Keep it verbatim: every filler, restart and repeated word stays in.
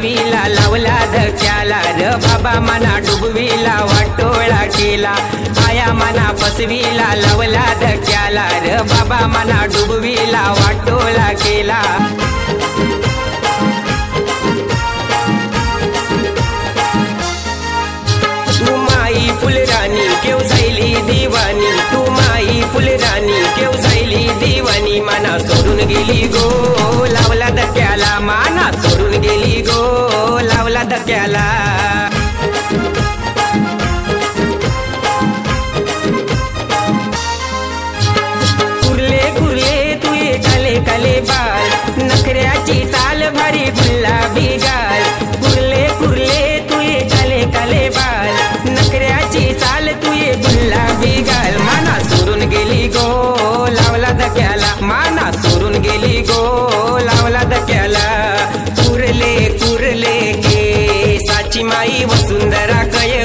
फसवीला लावला धक्याला र बाबा मना डुबवीला वाटोळा केला आया मना फसवीला लावला धक्याला र बाबा मना डुबवीला वाटोळा केला तू माई फुलराणी केव जायली दिवानी तू माई फुलराणी केव जायली दिवानी मना सोडून गेली गो लावला धक्याला माना सोडून गेली गो लावला धक्याला कुर्ले कुर्ले तू ये काले काले बाल नखऱ्याची चाल भारी गुलाबी गाल कुर्ले कुर्ले तू ये काले काले बाल नखऱ्याची चाल तू ये गुलाबी गाल माना सोडून गेली गो लावला धक्याला माना सोडून गेली गो लावला धक्याला कुर्ले कुर्ले के साची माई वसुंधरा कय